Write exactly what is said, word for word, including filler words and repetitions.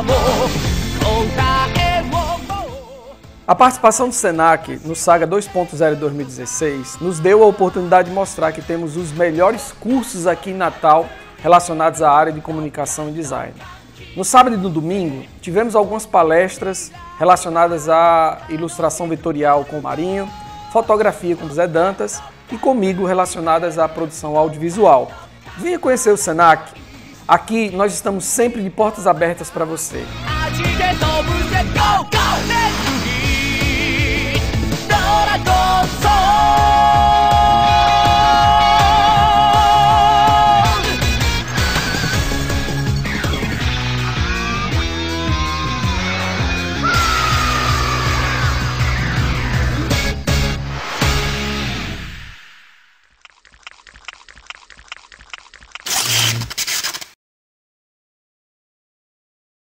A participação do Senac no Saga dois ponto zero dois mil e dezesseis nos deu a oportunidade de mostrar que temos os melhores cursos aqui em Natal relacionados à área de comunicação e design. No sábado e no domingo, tivemos algumas palestras relacionadas à ilustração vetorial com o Marinho, fotografia com o Zé Dantas e comigo relacionadas à produção audiovisual. Venha conhecer o Senac. Aqui nós estamos sempre de portas abertas para você. Go, go,